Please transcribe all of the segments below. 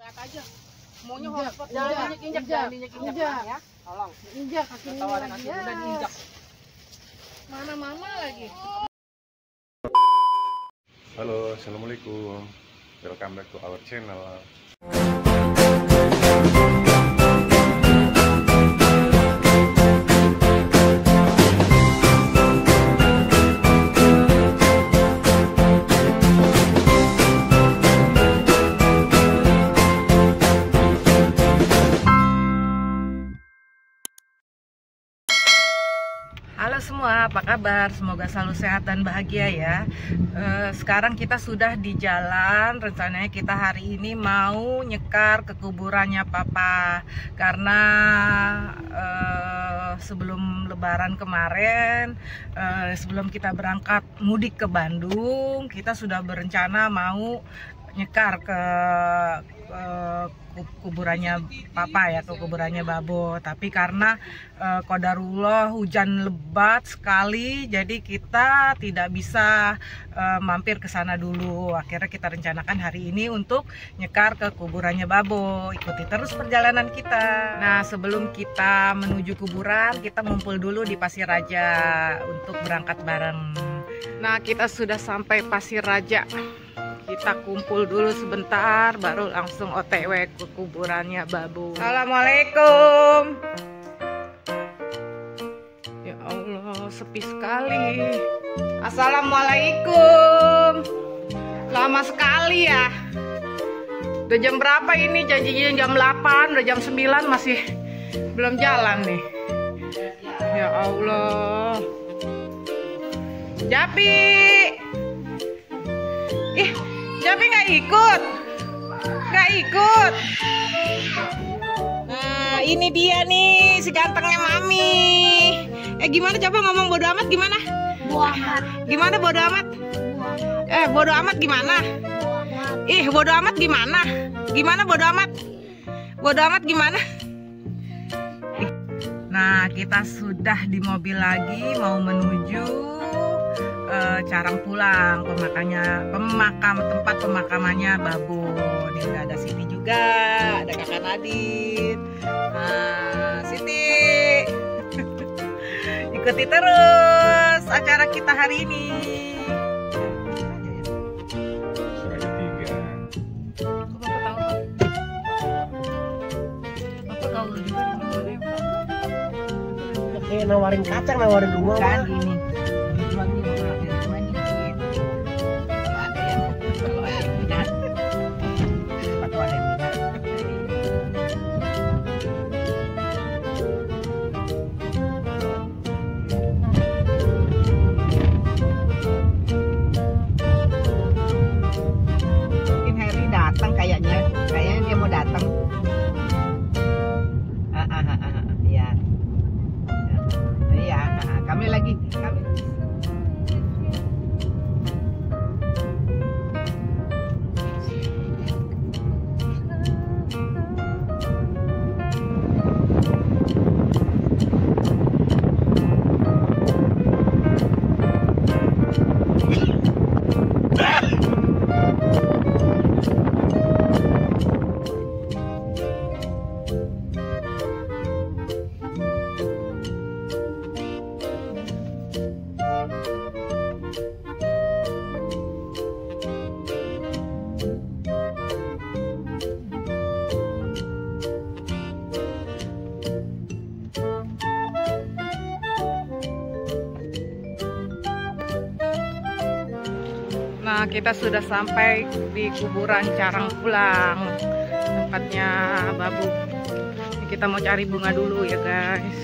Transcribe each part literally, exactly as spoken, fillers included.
Lihat aja. Maunya hotspot. Jangan injak, jangan injak ya. Tolong. Injak kakinya lagi. Udah diinjak. Mana-mana lagi. Halo, assalamualaikum. Welcome back to our channel. Halo semua, apa kabar? Semoga selalu sehat dan bahagia ya. e, Sekarang kita sudah di jalan. Rencananya kita hari ini mau nyekar ke kuburannya Papa. Karena e, sebelum lebaran kemarin, e, sebelum kita berangkat mudik ke Bandung, kita sudah berencana mau nyekar ke, ke kuburannya Papa ya, ke kuburannya Babo. Tapi karena e, qadarullah hujan lebat sekali, jadi kita tidak bisa e, mampir ke sana dulu. Akhirnya kita rencanakan hari ini untuk nyekar ke kuburannya Babo. Ikuti terus perjalanan kita. Nah, sebelum kita menuju kuburan, kita ngumpul dulu di Pasir Raja untuk berangkat bareng. Nah, kita sudah sampai Pasir Raja. Kita kumpul dulu sebentar, baru langsung O T W ke kuburannya Babu. Assalamualaikum. Ya Allah, sepi sekali. Assalamualaikum. Lama sekali ya. Udah jam berapa ini? Janjinya jam delapan, udah jam sembilan masih belum jalan nih. Ya Allah. Japi. Ih, Japi nggak ikut, nggak ikut. Nah, ini dia nih si gantengnya Mami. Eh, gimana coba ngomong bodo amat gimana? Bodo amat. Gimana bodo amat? Eh, bodo amat gimana? Ih, bodo amat gimana? Gimana bodo amat? Bodo amat gimana? Nah, kita sudah di mobil lagi mau menuju Uh, Carang pulang, pemakannya pemakam tempat pemakamannya Babu. Ini udah ada Siti juga, ada kakak Nadine. Nah, Siti ikuti terus acara kita hari ini. Suraya tiga. Kok Bapak tahu? Bapak tahu juga di mana? Kayak nawarin kacang, nawarin rumah Kan ini. Tujuannya orang dari rumahnya gitu. Kalau ada yang kalau ada yang minat, atau ada yang minat. Mungkin Harry datang kayaknya, kayaknya dia mau datang. Ah ah ah ah, iya, iya. Kami lagi, kami. Nah, kita sudah sampai di kuburan Carang Pulang, tempatnya Babu. Ini kita mau cari bunga dulu ya guys.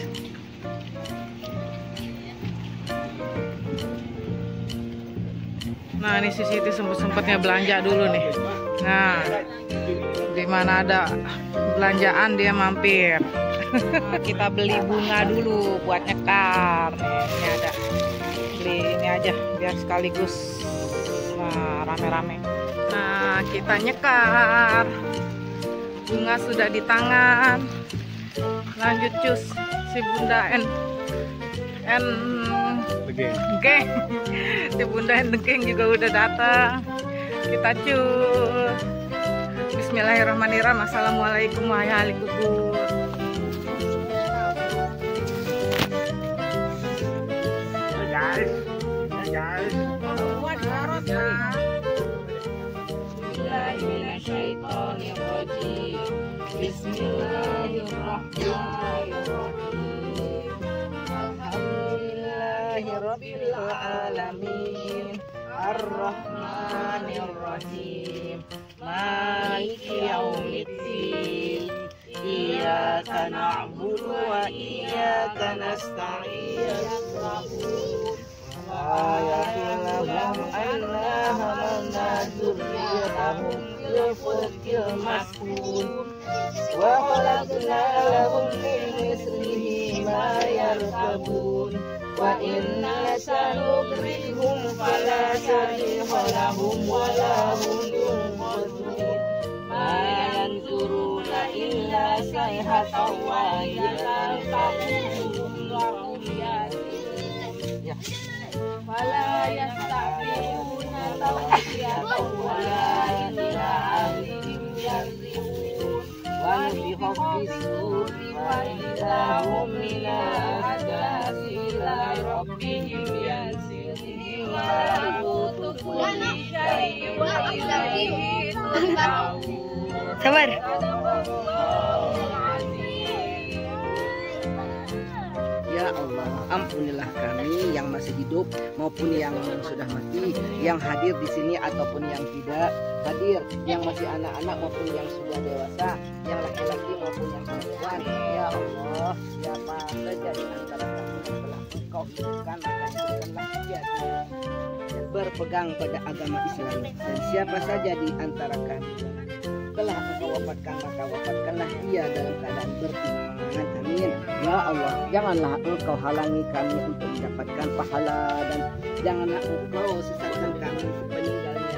Nah, ini si Siti sempet-sempetnya belanja dulu nih. Nah, di mana ada belanjaan dia mampir. Kita beli bunga dulu buat nyekar. Ini ada, beli ini aja biar sekaligus. Nah, rame-rame. Nah, kita nyekar. Bunga sudah di tangan. Lanjut cus si Bunda N N Dengkeng. Si Bunda N Dengkeng juga udah datang. Kita cus. Bismillahirrahmanirrahim. Assalamualaikum wahai ahli kubur. Guys, guys. Buat karot ya. Bismillahirrahmanirrahim. Alhamdulillahirabbil alamin. Ar-Rahmanir-Rahim. Maliki yaumiddin. Iyyaka na'budu wa iyyaka nasta'in. Ayatilahum anna hamalna dzurriyyatahum fil fulkil mashhun. Wa khalaqna lahum min mislihi ma yarkabun. Wa inna sanugrihum fala sariha lahum wa lahum yunqadun. Ma yanzuruna illa sayhatan wahidatan fahum lahum yasin. Ya. Fala yasta'biruna tawfiyatan wa la ila ahlihim yarji'un. Wa nufiha fis-suri wa idahum minal ajdathi ila rabbihim yansilun. Malakutu kulli syai'in wa ilaihi turja'un. Sabar. Ya Allah, ampunilah kami yang masih hidup maupun yang sudah mati, yang hadir di sini ataupun yang tidak hadir, yang masih anak-anak maupun yang sudah dewasa, yang laki-laki maupun yang perempuan. Ya Allah, siapa saja di antara kami yang telah Engkau hidupkan, maka hidupkanlah dia dan berpegang pada agama Islam, dan siapa saja di antara kami telah Engkau wafatkan, maka wafatkanlah dia dalam keadaan beriman. Amin. Ya Allah, janganlah Engkau halangi kami untuk mendapatkan pahala, dan janganlah Engkau sesatkan kami sepeninggalnya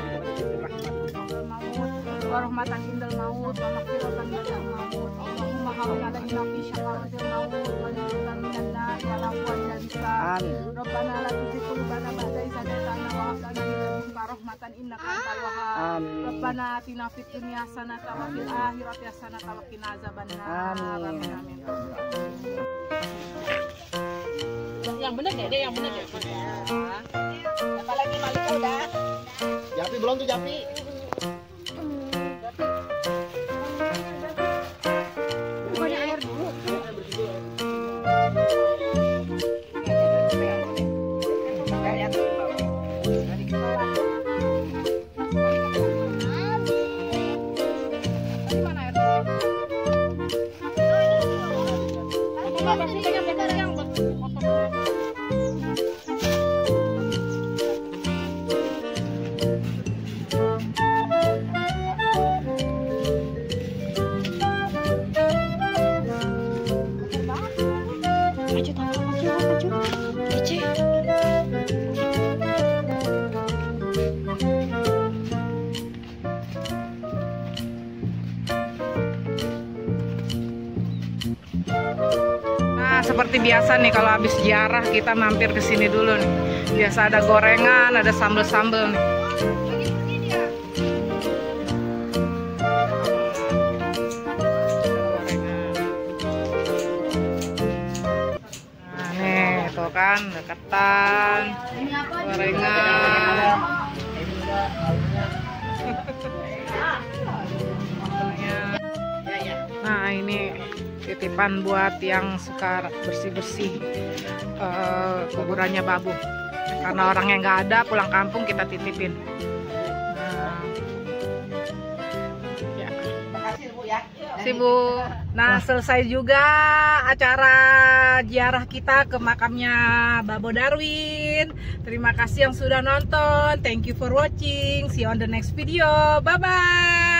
warahmatan indal maut wa maghfiratan ba'dal maut. Allahumma hawwin alaina fi syafa'atil maut wa najatan minan nar ya lawan dan sa. Rabbana la tuzigh qulubana ba'da idh hadaytana wa hab lana min ladunka rahmatan innaka antal wahhab. Rabbana atina fid dunya hasanatan wa fil akhirati hasanatan wa qina azabannar. Amin amin. Yang benar deh, yang benar deh. Apalagi Malika udah. Japi belum tuh Japi. Seperti biasa nih, kalau habis ziarah kita mampir ke sini dulu nih. Biasa ada gorengan, ada sambel-sambel nih. Nah nih, tuh kan, deketan, gorengan. Nah ini titipan buat yang suka bersih-bersih uh, kuburannya Babu, karena orang yang nggak ada pulang kampung kita titipin. Nah, ya. Si Bu. Nah selesai juga acara ziarah kita ke makamnya Babo Darwin. Terima kasih yang sudah nonton. Thank you for watching. See you on the next video. Bye bye.